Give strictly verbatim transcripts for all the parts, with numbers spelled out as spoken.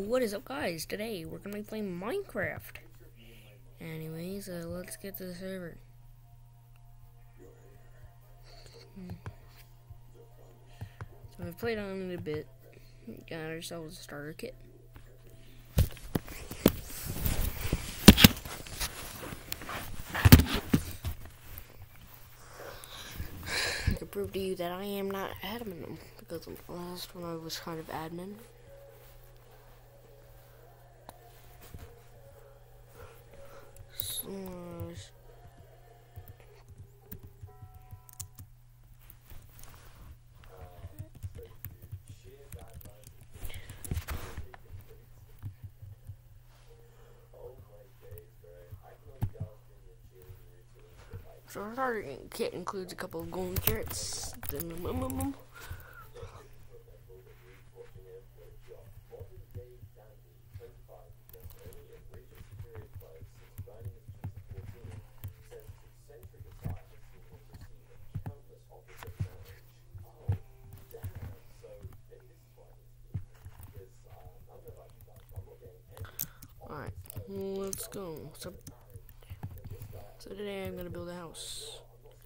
What is up, guys? Today we're gonna be playing Minecraft. Anyways, uh, let's get to the server. Hmm. So I've played on it a bit. Got ourselves a starter kit. I can prove to you that I am not admin because the last one I was kind of admin. Slash. So our starter kit includes a couple of golden carrots. Alright, let's go. So, so today I'm gonna build a house.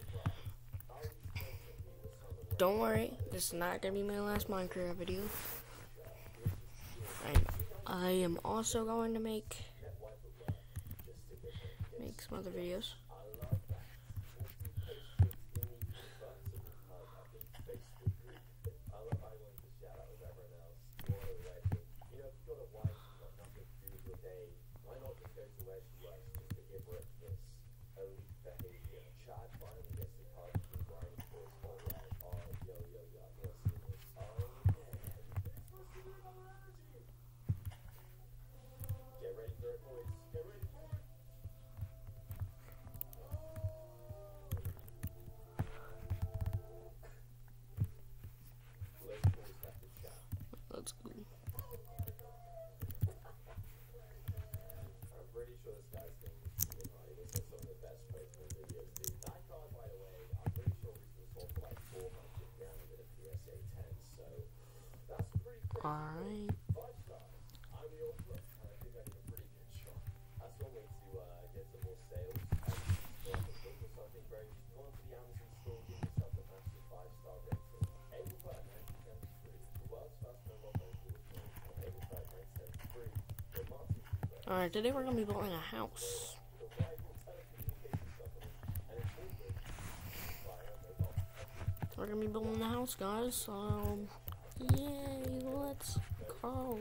Don't worry, this is not gonna be my last Minecraft video. I, I am also going to make make some other videos. Let's go. Alright. Alright, today we're gonna be building a house. We're gonna be building the house, guys, so yay, let's go.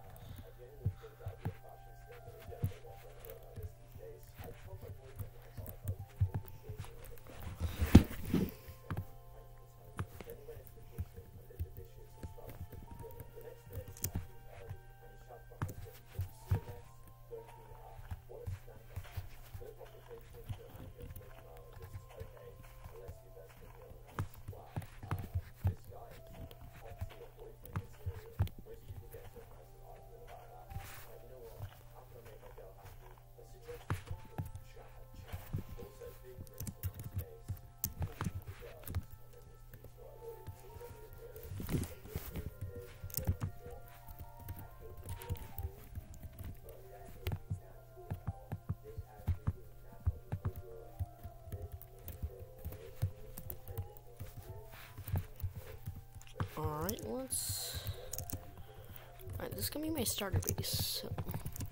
Alright, let's... Alright, this is gonna be my starter base, so...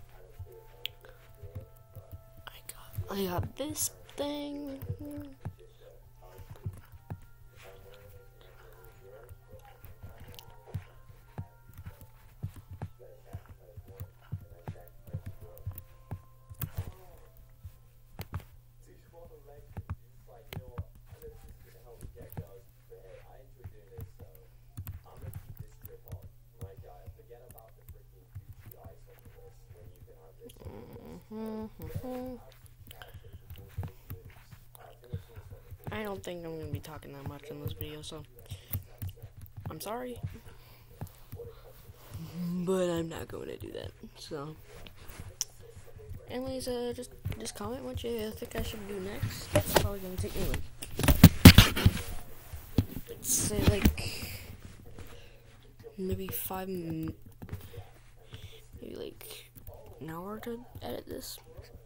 I got... I got this thing... I don't think I'm gonna be talking that much in this video, so I'm sorry, but I'm not going to do that. So, anyways, uh, just just comment what you think I should do next. It's probably gonna take me like, let's say like maybe five, an hour to edit this.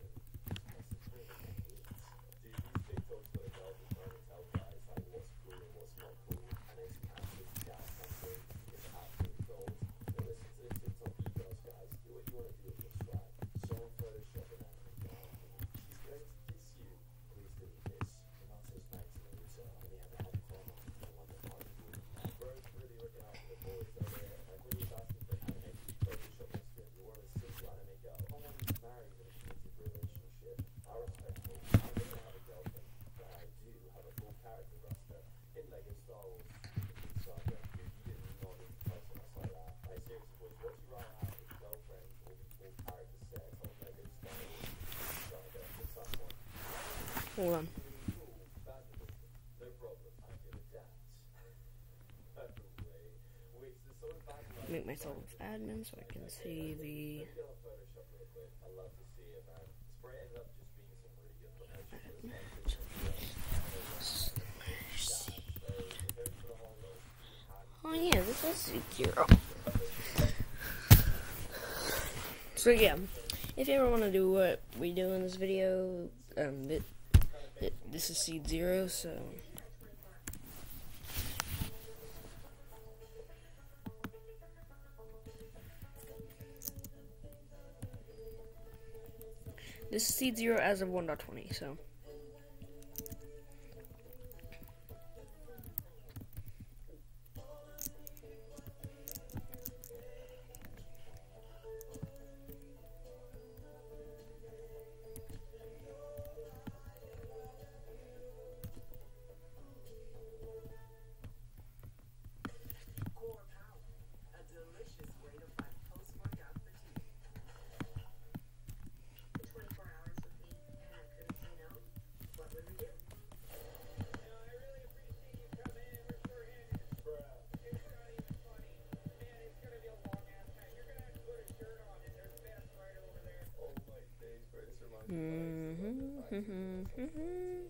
Hold on. Make myself admin so I can see the oh yeah, this is zero. So yeah, if you ever want to do what we do in this video, um, it, it, this is seed zero, so this is seed zero as of one point twenty, so. Mm-hmm, mm-hmm, mm-hmm.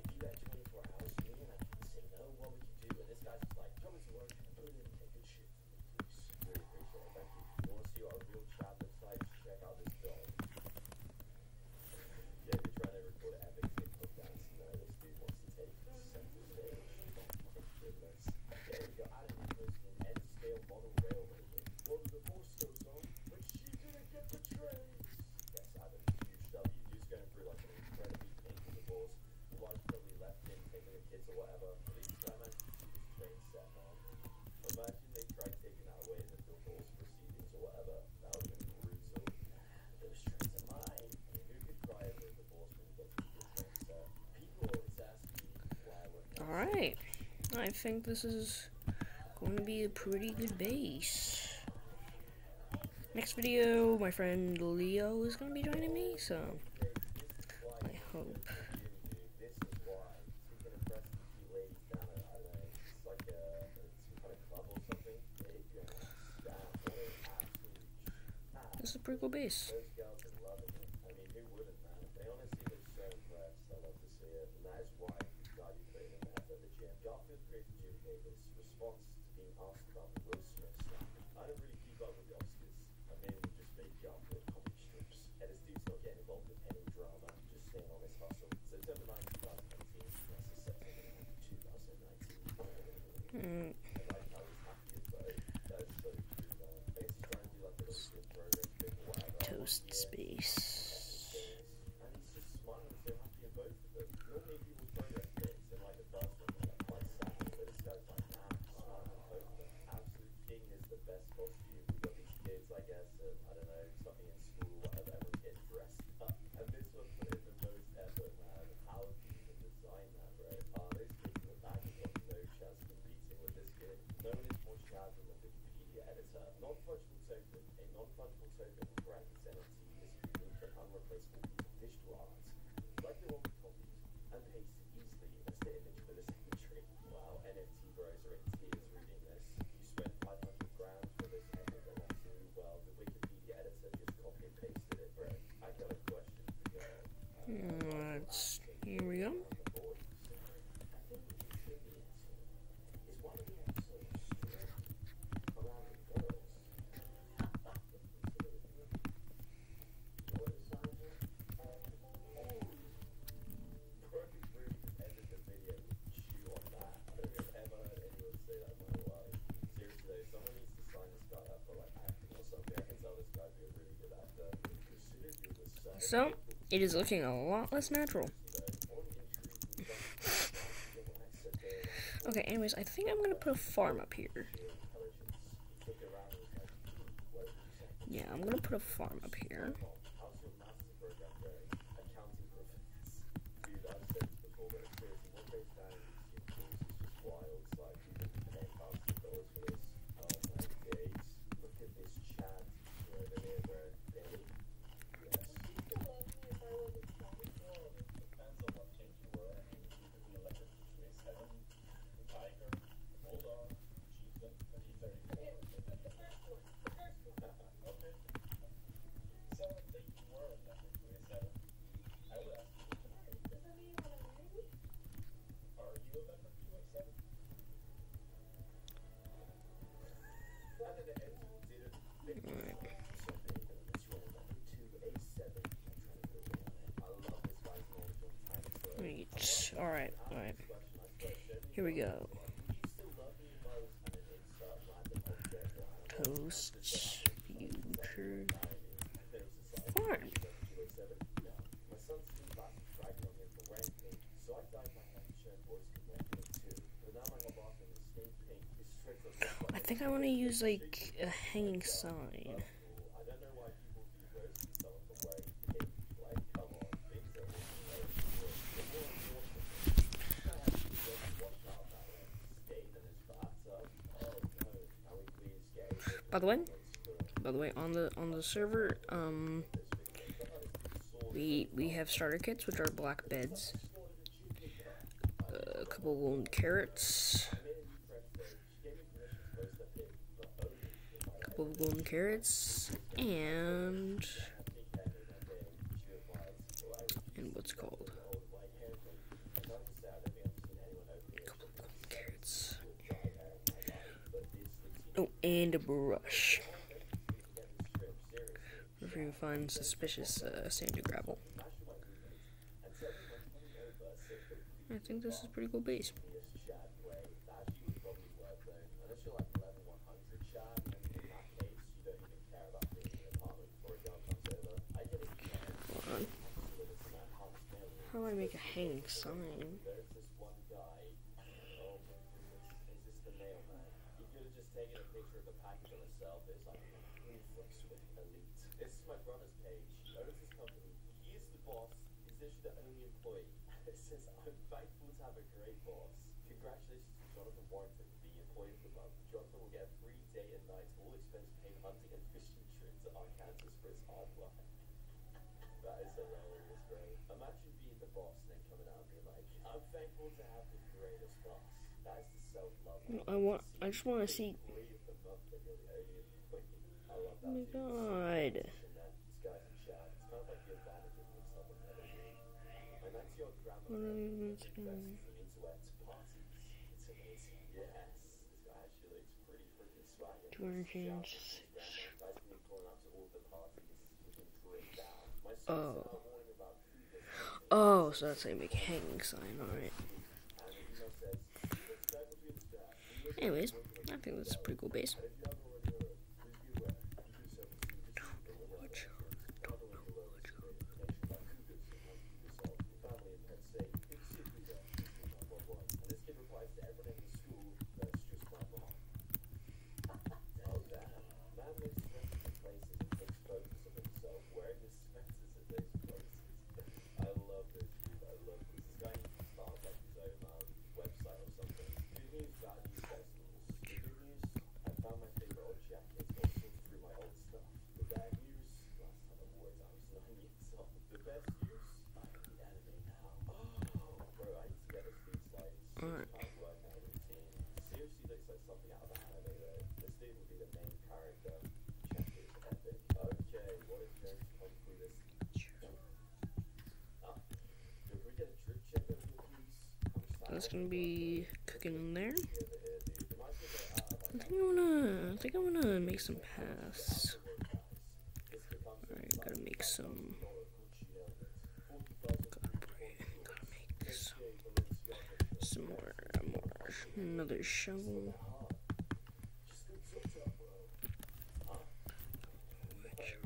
Alright, I think this is going to be a pretty good base. Next video, my friend Leo is going to be joining me, so I hope. This is a pretty cool base. Mm. Toast space. Let's, here we go. So, it is looking a lot less natural. Okay, anyways, I think I'm gonna put a farm up here. Yeah, I'm gonna put a farm up here. Alright, alright. Here we go. Toast future farm. I think I want to use like a hanging sign. By the way, by the way, on the on the server, um, we we have starter kits, which are black beds, uh, a couple of golden carrots, a couple of golden carrots, and and what's it called? Oh, and a brush. If you can find suspicious uh, sandy gravel. I think this is a pretty cool base. Hold on. How do I make a hanging sign? I want. I just want to see. Oh my god. What are we doing? Two hundred change. Oh. Oh, so that's how you make a hanging sign. Alright. Anyways, I think that's a pretty cool base. That's gonna be cooking in there. I think I wanna. I think I wanna make some paths. All right, gotta make some. Gotta, gotta make some. Some more. More. Another shovel. Which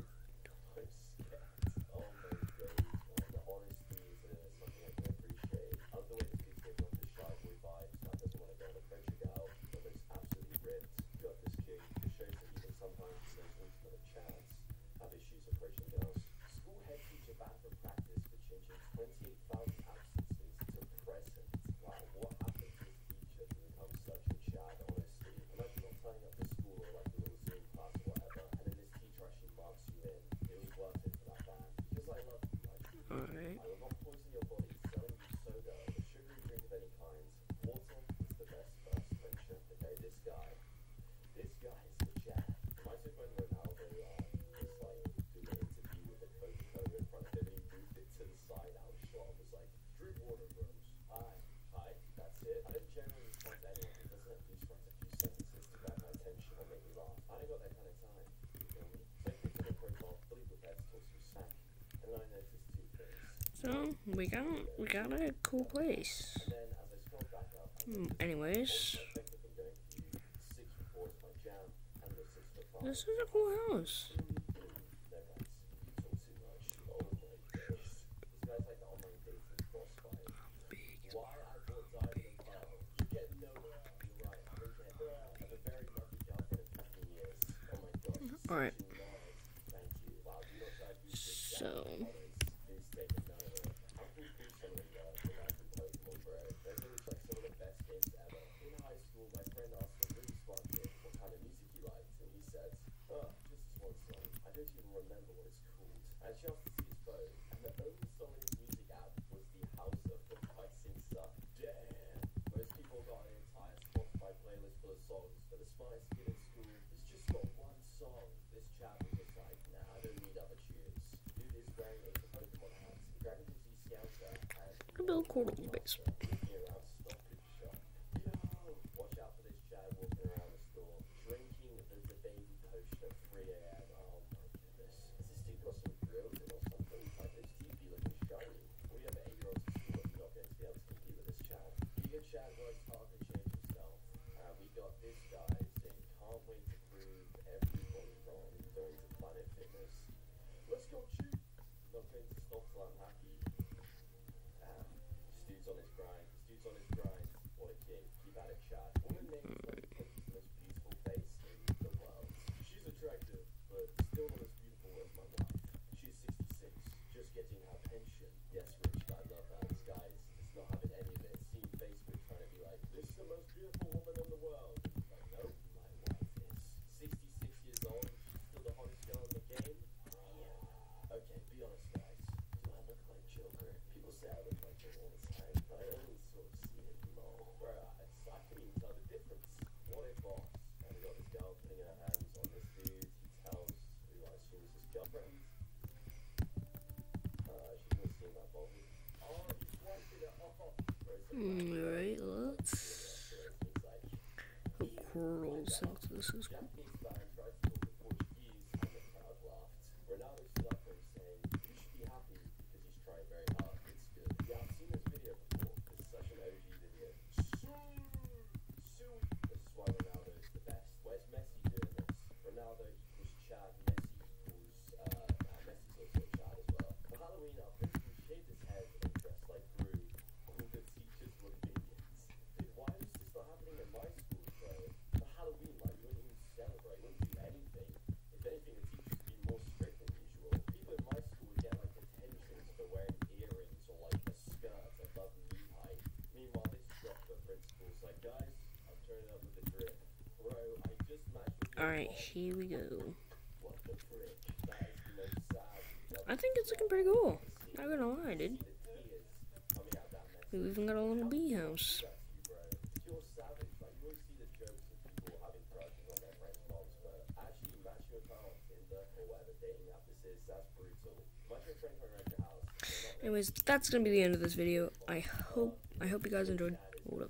Alright. So we got we got a cool place. Hmm, anyways, this is a cool house. All right. So. A little quarter base. Alright, let's hope Coral thinks this is cool. Alright, here we go. I think it's looking pretty cool. Not gonna lie, dude. We even got a little bee house. Anyways, that's gonna be the end of this video. I hope I hope you guys enjoyed. Hold up.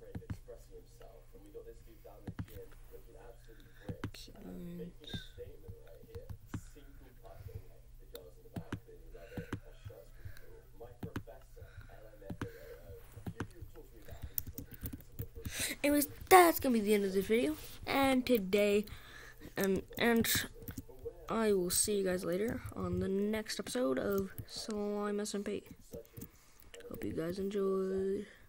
Anyways, that's gonna be the end of this video, and today, and and I will see you guys later on the next episode of Slime S M P. Hope you guys enjoyed.